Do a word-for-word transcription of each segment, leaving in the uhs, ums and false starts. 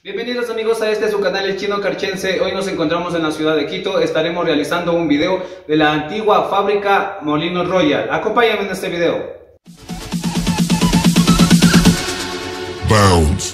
Bienvenidos amigos a este su canal El Chino Carchense. Hoy nos encontramos en la ciudad de Quito. Estaremos realizando un video de la antigua fábrica Molino Royal. Acompáñame en este video. Bounce.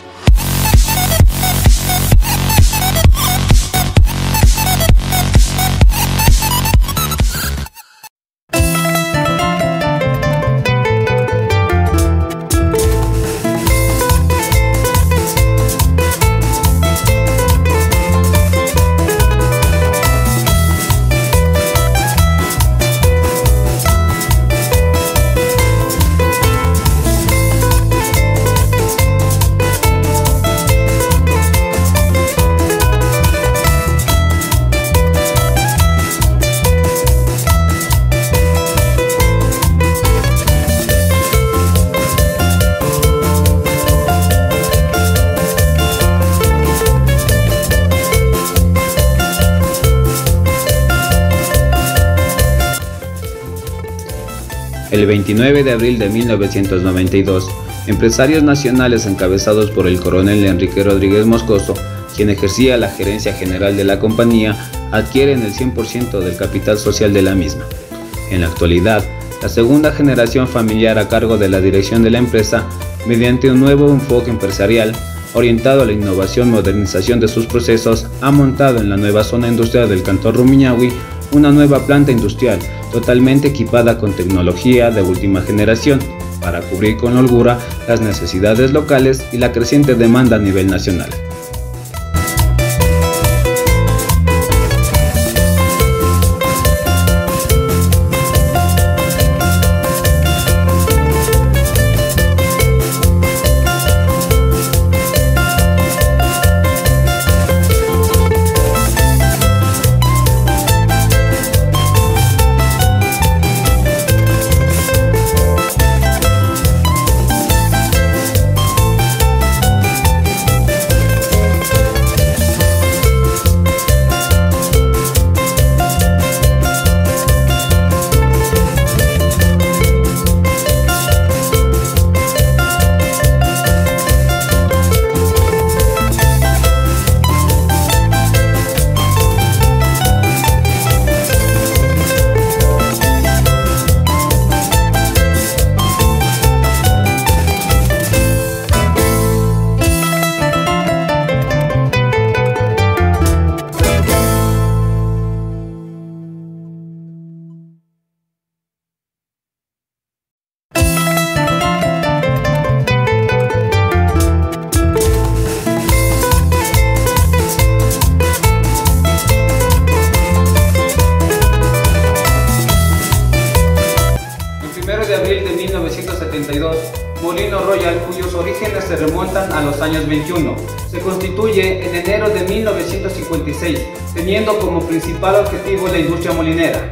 El veintinueve de abril de mil novecientos noventa y dos, empresarios nacionales encabezados por el coronel Enrique Rodríguez Moscoso, quien ejercía la gerencia general de la compañía, adquieren el cien por ciento del capital social de la misma. En la actualidad, la segunda generación familiar a cargo de la dirección de la empresa, mediante un nuevo enfoque empresarial orientado a la innovación y modernización de sus procesos, ha montado en la nueva zona industrial del Cantón Rumiñahui una nueva planta industrial totalmente equipada con tecnología de última generación para cubrir con holgura las necesidades locales y la creciente demanda a nivel nacional. Molino Royal, cuyos orígenes se remontan a los años veintiuno, se constituye en enero de mil novecientos cincuenta y seis, teniendo como principal objetivo la industria molinera.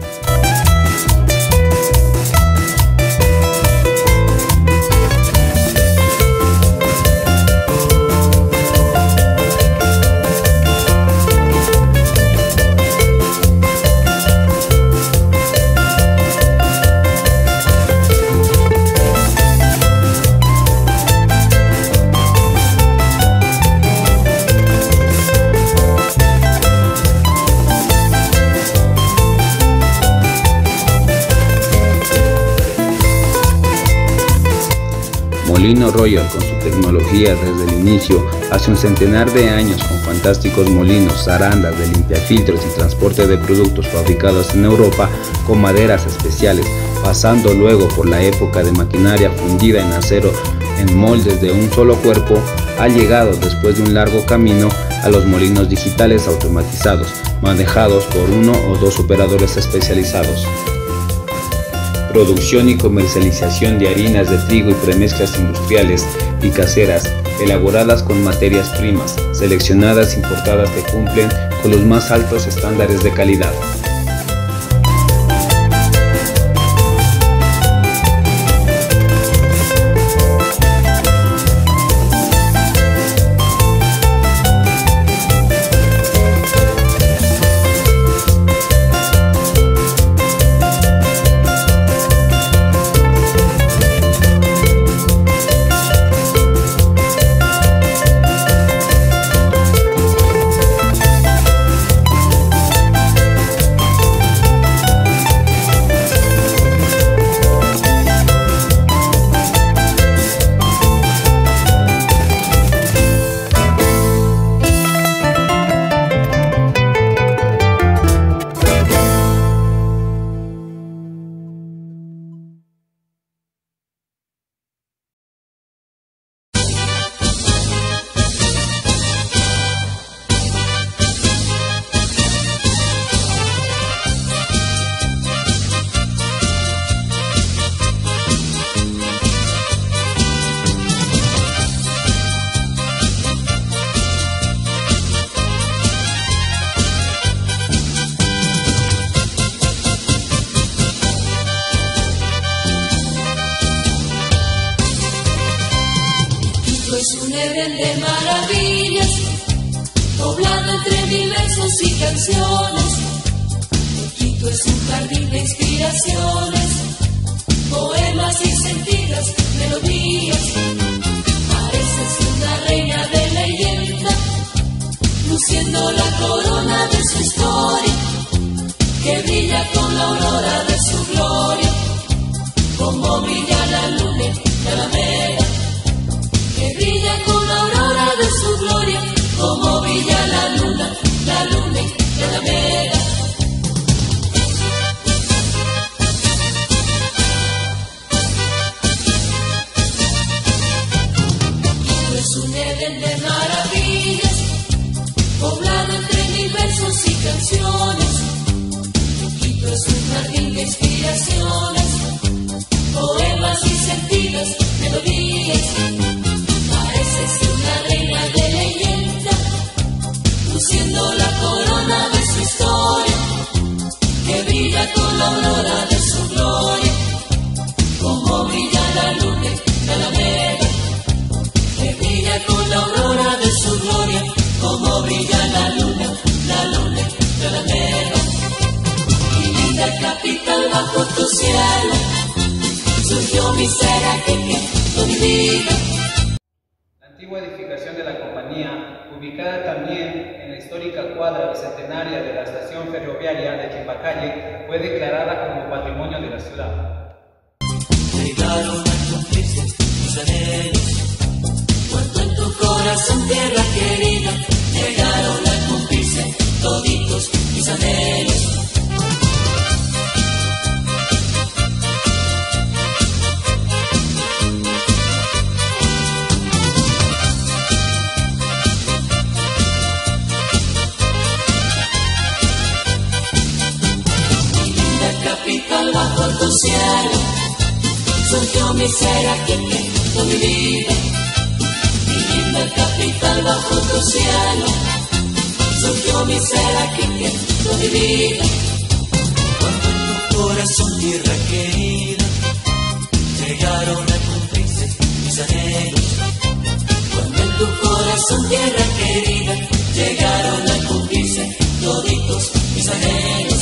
Molino Royal, con su tecnología desde el inicio, hace un centenar de años, con fantásticos molinos, zarandas de limpiafiltros y transporte de productos fabricados en Europa con maderas especiales, pasando luego por la época de maquinaria fundida en acero en moldes de un solo cuerpo, ha llegado después de un largo camino a los molinos digitales automatizados, manejados por uno o dos operadores especializados. Producción y comercialización de harinas de trigo y premezclas industriales y caseras, elaboradas con materias primas, seleccionadas e importadas que cumplen con los más altos estándares de calidad. Edén de maravillas, poblado entre mil versos y canciones. Quito es un jardín de inspiraciones, poemas y sentidas melodías. Pareces una reina de leyenda, luciendo la corona de su historia, que brilla con la aurora de su gloria, como brilla la luna de Alameda, que brilla con la aurora de su gloria, como brilla la luna, la luna de Alameda. Quito es un Edén de maravillas, poblado entre mil versos y canciones. Quito es un jardín de inspiraciones, poemas y sentidas melodías. Pareces una reina de leyenda, luciendo la corona de su historia, que brilla con la aurora de su gloria, como brilla la luna de Alameda, que brilla con la aurora de su gloria, como brilla la luna, la luna de Alameda. Y linda capital bajo tu cielo, surgió mi ser aquí, con mi vida. La antigua edificación de la compañía, ubicada también en la histórica cuadra bicentenaria de la estación ferroviaria de Chimbacalle, fue declarada como patrimonio de la ciudad. Llegaron a cumplirse mis anhelos, cuando en tu corazón, tierra querida, llegaron a cumplirse toditos mis anhelos. Bajo tu cielo, surgió mi ser aquí, con mi vida. Mi linda capital bajo tu cielo, surgió mi ser aquí, con mi vida. Cuando en tu corazón, tierra querida, llegaron a cumplirse mis anhelos. Cuando en tu corazón, tierra querida, llegaron a cumplirse toditos mis anhelos.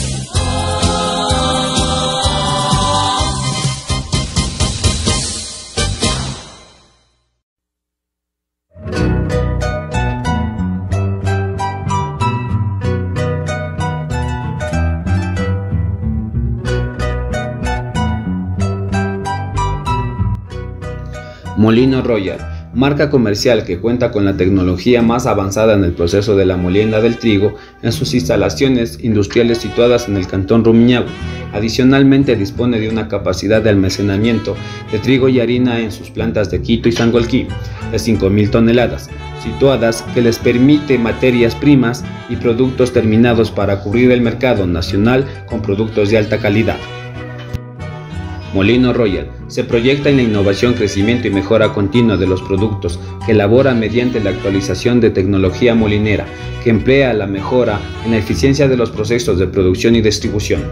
Molino Royal, marca comercial que cuenta con la tecnología más avanzada en el proceso de la molienda del trigo en sus instalaciones industriales situadas en el cantón Rumiñahui. Adicionalmente dispone de una capacidad de almacenamiento de trigo y harina en sus plantas de Quito y Sangolquí de cinco mil toneladas, situadas, que les permite materias primas y productos terminados para cubrir el mercado nacional con productos de alta calidad. Molino Royal se proyecta en la innovación, crecimiento y mejora continua de los productos que elabora mediante la actualización de tecnología molinera, que emplea la mejora en la eficiencia de los procesos de producción y distribución.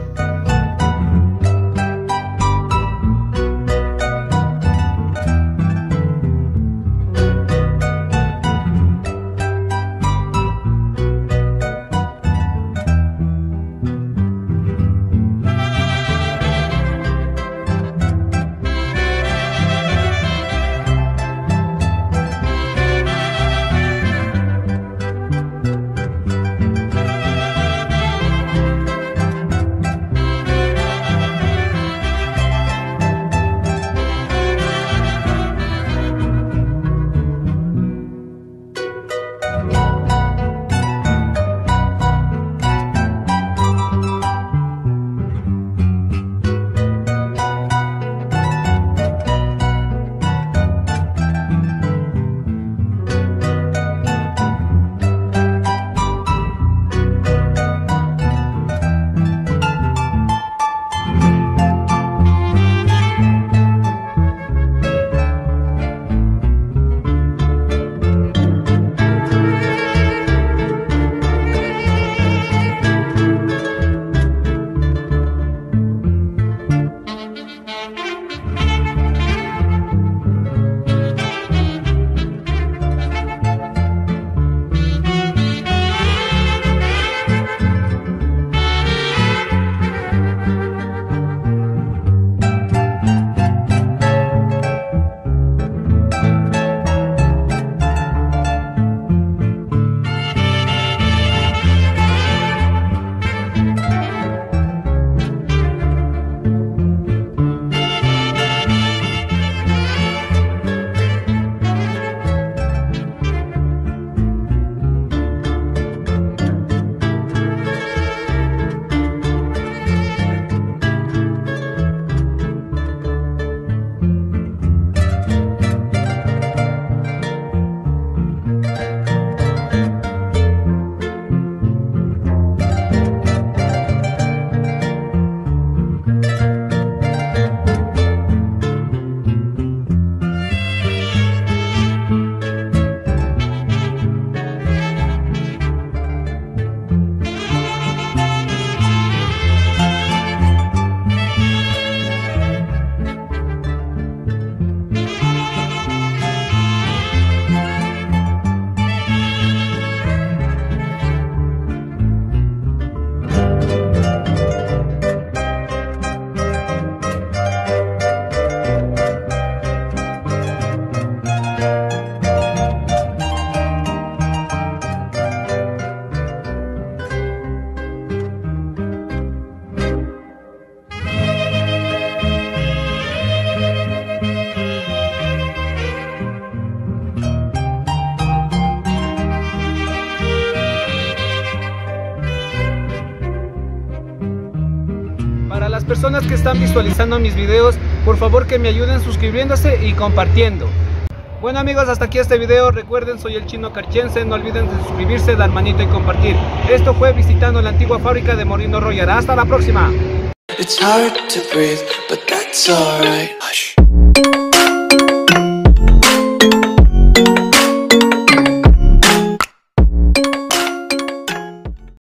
personas que están visualizando mis videos, por favor que me ayuden suscribiéndose y compartiendo. Bueno amigos, hasta aquí este video. Recuerden, soy el Chino Carchense. No olviden de suscribirse, dar manito y compartir. Esto fue visitando la antigua fábrica de Moreno Royal. Hasta la próxima. It's hard to breathe, but that's alright.